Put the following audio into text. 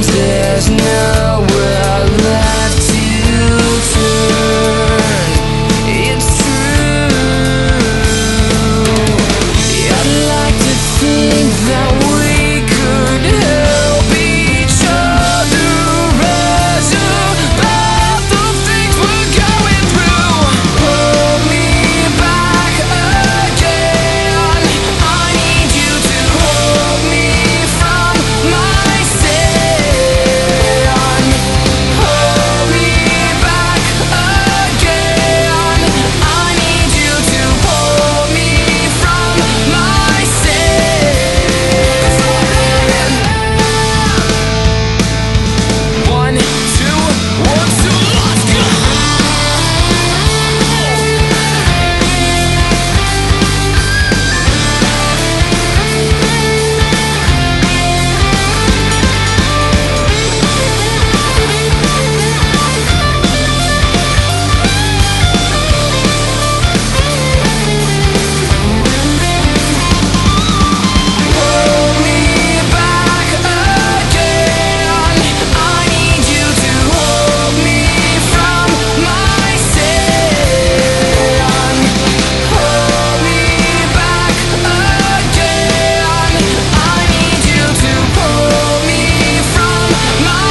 seems there's nowhere left to turn. It's true. I'd like to think that we could help each other rise above the things we're going through. Pull me back again. I need you to hold me from my stand. Hold me back again. I need you to hold me from my stand. 1, 2, 1, 2, let's go! Hold me back again. I need you to hold me from my stand. Hold me back again. I need you to pull me from my